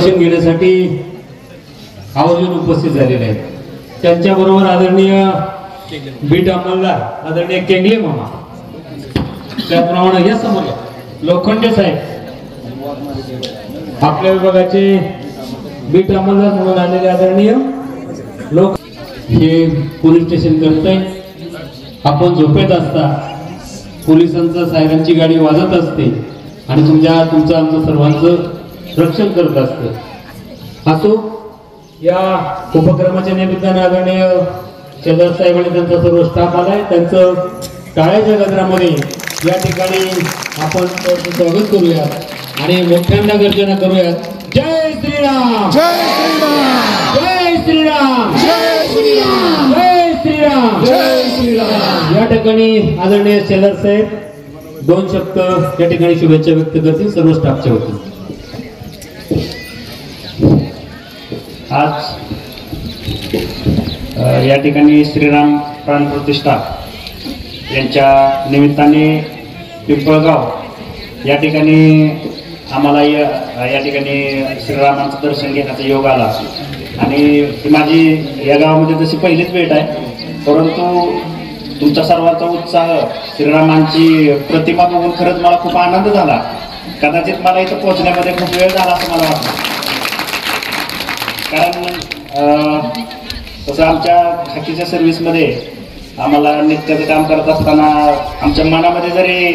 मार्गदर्शन घेण्यासाठी आवर्जून उपस्थित झालेले आहेत। त्यांच्याबरोबर आदरणीय बीट अंमलदार आदरणीय केंगले मामा, त्याचप्रमाणे या समोर लोखंडे साहेब आपल्या विभागाचे बीट अंमलदार म्हणून आलेले आदरणीय लोक हे पोलीस स्टेशन करताय। आपण झोपेत असता पोलिसांचं सायरनची गाडी वाजत असते आणि तुमचं आमचं सर्वांचं रक्षण करत असतं। असो या उपक्रमाच्या निमित्ताने आदरणीय शेजार साहेब आणि त्यांचा सर्व स्टाफ आलाय, त्यांचं टाळ्याच्या गजरामध्ये या ठिकाणी आपण स्वागत करूया आणि मोठ्यांदा गर्जना करूया। जय श्रीराम, जय श्रीराम, जय श्रीराम, जय श्रीराम, जय श्रीराम, जय श्रीराम। या ठिकाणी आदरणीय शेजार साहेब दोन शब्द या ठिकाणी शुभेच्छा व्यक्त करतील सर्व स्टाफच्या वतीने। आज या ठिकाणी श्रीराम प्राण प्रतिष्ठा यांच्या निमित्ताने पिंपळगाव या ठिकाणी आम्हाला या ठिकाणी श्रीरामांचं दर्शन घेण्याचा योग आला आणि माझी या गावामध्ये तशी पहिलीच भेट आहे, परंतु तुमचा सर्वांचा उत्साह श्रीरामांची प्रतिमा बघून खरंच मला खूप आनंद झाला। कदाचित मला इथं पोहोचण्यामध्ये खूप वेळ झाला असं मला वाटतं, कारण तसं आमच्या खाकीच्या सर्व्हिसमध्ये आम्हाला नित्याचं काम करत असताना आमच्या मनामध्ये जरी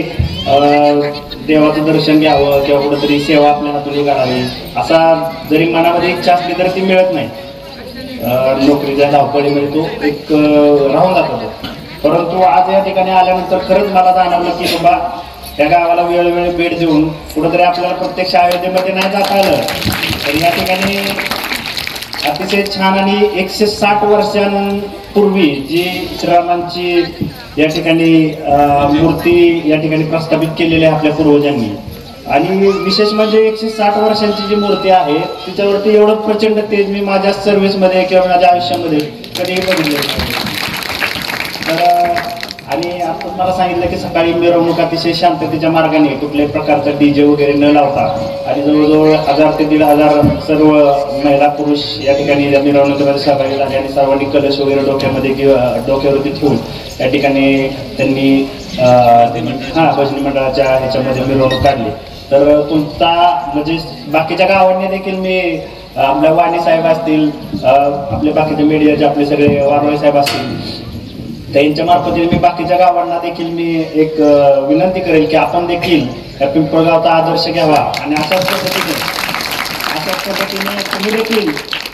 देवाचं दर्शन घ्यावं किंवा कुठंतरी सेवा आपल्या हातून करावी असा जरी मनामध्ये इच्छा असली तर ती मिळत नाही। नोकरीच्या धावपळीमध्ये तो एक राहून जातो। परंतु आज या ठिकाणी आल्यानंतर खरंच मला जाणवलं की बाबा त्या गावाला वेळोवेळी भेट देऊन कुठंतरी आपल्याला प्रत्यक्ष अयोध्येमध्ये नाही जाता आलं तर या ठिकाणी अतिशय छान आणि 160 वर्षांपूर्वी जी श्रीरामांची या ठिकाणी मूर्ती या ठिकाणी प्रस्थापित केलेली आहे आपल्या पूर्वजांनी, आणि विशेष म्हणजे 160 वर्षांची जी मूर्ती आहे तिच्यावरती एवढं प्रचंड तेज मी माझ्या सर्व्हिसमध्ये किंवा माझ्या आयुष्यामध्ये कधीही बघितलेलं नाही। तर आणि आता मला सांगितलं की सकाळी मिरवणूक अतिशय शांततेच्या मार्गाने कुठल्याही प्रकारचा डीजे वगैरे न लावता आणि जवळजवळ 1000 ते 1500 सर्व महिला पुरुष या ठिकाणी मिरवणुकीमध्ये सहभागी झाले आणि सर्वांनी कलश वगैरे डोक्यामध्ये किंवा डोक्यावरती ठेवून या ठिकाणी त्यांनी भजनी मंडळाच्या ह्याच्यामध्ये मिरवणूक काढली। तर तुमचा म्हणजे बाकीच्या गावांनी देखील मी आपल्या वाणी साहेब असतील, आपले बाकीचे मीडियाचे आपले सगळे वारवाई साहेब असतील त्यांच्या मार्फत मी बाकीच्या गावांना देखील मी एक विनंती करेल की आपण देखील या पिंपळगावचा आदर्श घ्यावा आणि अशाच पद्धतीने तुम्ही देखील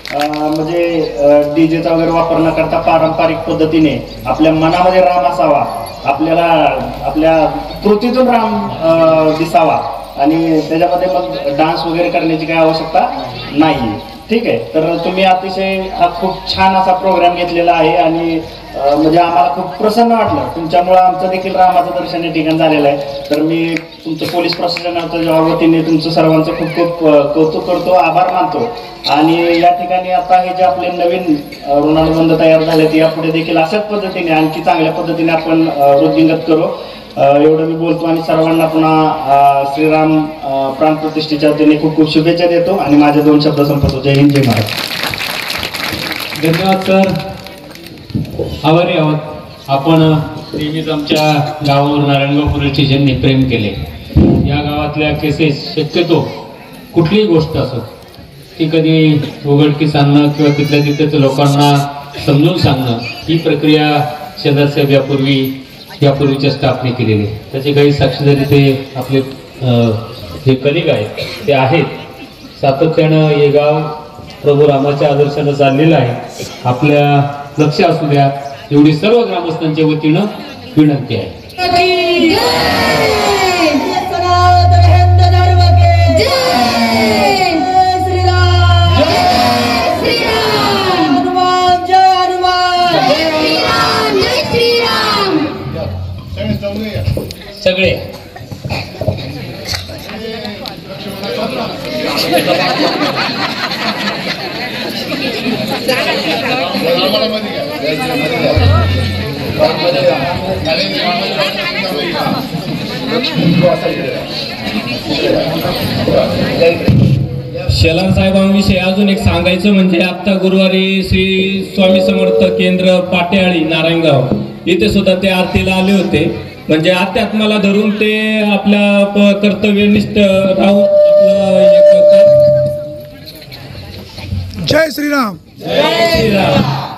म्हणजे डीजेचा वगैरे वापर न करता पारंपरिक पद्धतीने आपल्या मनामध्ये राम असावा, आपल्याला आपल्या कृतीतून राम दिसावा आणि त्याच्यामध्ये मग डान्स वगैरे करण्याची काही आवश्यकता नाही। ठीक आहे, तर तुम्ही अतिशय हा खूप छान असा प्रोग्राम घेतलेला आहे आणि म्हणजे आम्हाला खूप प्रसन्न वाटलं तुमच्यामुळे आमचं देखील रामाचं दर्शन या ठिकाणी झालेलं आहे। तर मी तुमचं पोलीस प्रशासनाच्या वतीने तुमचं सर्वांचं खूप खूप कौतुक करतो, आभार मानतो आणि या ठिकाणी आता हे जे आपले नवीन ऋणानुबंध तयार झाले ते यापुढे देखील अशाच पद्धतीने आणखी चांगल्या पद्धतीने आपण वृद्धिंगत करू एवढं मी बोलतो आणि सर्वांना पुन्हा श्रीराम प्राण प्रतिष्ठेच्या वतीने खूप खूप शुभेच्छा देतो आणि माझे 2 शब्द संपवतो। जय हिंद, जय महाराज। धन्यवाद सर, आभारी आहोत। आपण नेहमीच आमच्या गावावर नारायणगाव पोलीस स्टेशनने प्रेम केले। या गावातल्या केसेस शक्यतो कुठलीही गोष्ट असो ती कधी उघडकीस आणणं किंवा तिथल्या तिथल्या लोकांना समजून सांगणं ही प्रक्रिया शेजार साहेब यापूर्वीच्या स्टाफने केलेली आहे। त्याची काही साक्षीदारी ते आपले जे कलिग आहेत ते आहेत। सातत्यानं हे गाव प्रभू रामाच्या आदर्शानं चाललेलं आहे। आपल्या लक्ष असू द्या एवढी सर्व ग्रामस्थांच्या वतीनं विनंती आहे। सगळे शेलार साहेबांविषयी अजून एक सांगायचं म्हणजे आत्ता गुरुवारी श्री स्वामी समर्थ केंद्र पाट्याळी नारायणगाव इथे सुद्धा ते आरतीला आले होते. म्हणजे अध्यात्माला धरून ते आपल्या कर्तव्यनिष्ठ राहून आपलं हे करतात. जय श्रीराम. जय श्रीराम.